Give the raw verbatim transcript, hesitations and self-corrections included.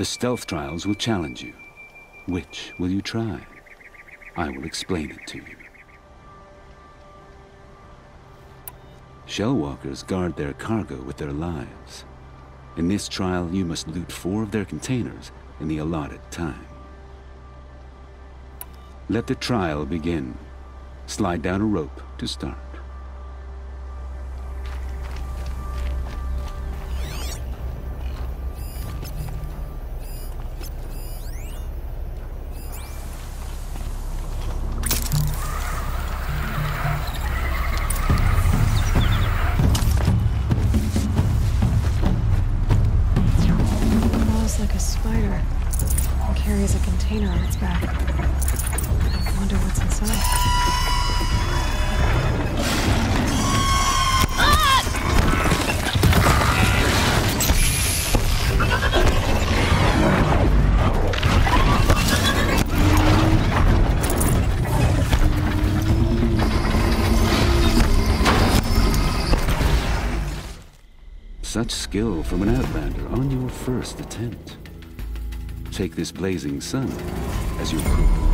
The stealth trials will challenge you. Which will you try? I will explain it to you. Shellwalkers guard their cargo with their lives. In this trial, you must loot four of their containers in the allotted time. Let the trial begin. Slide down a rope to start. Like a spider and carries a container on its back. I wonder what's inside. Such skill from an outlander on your first attempt. Take this blazing sun as your proof.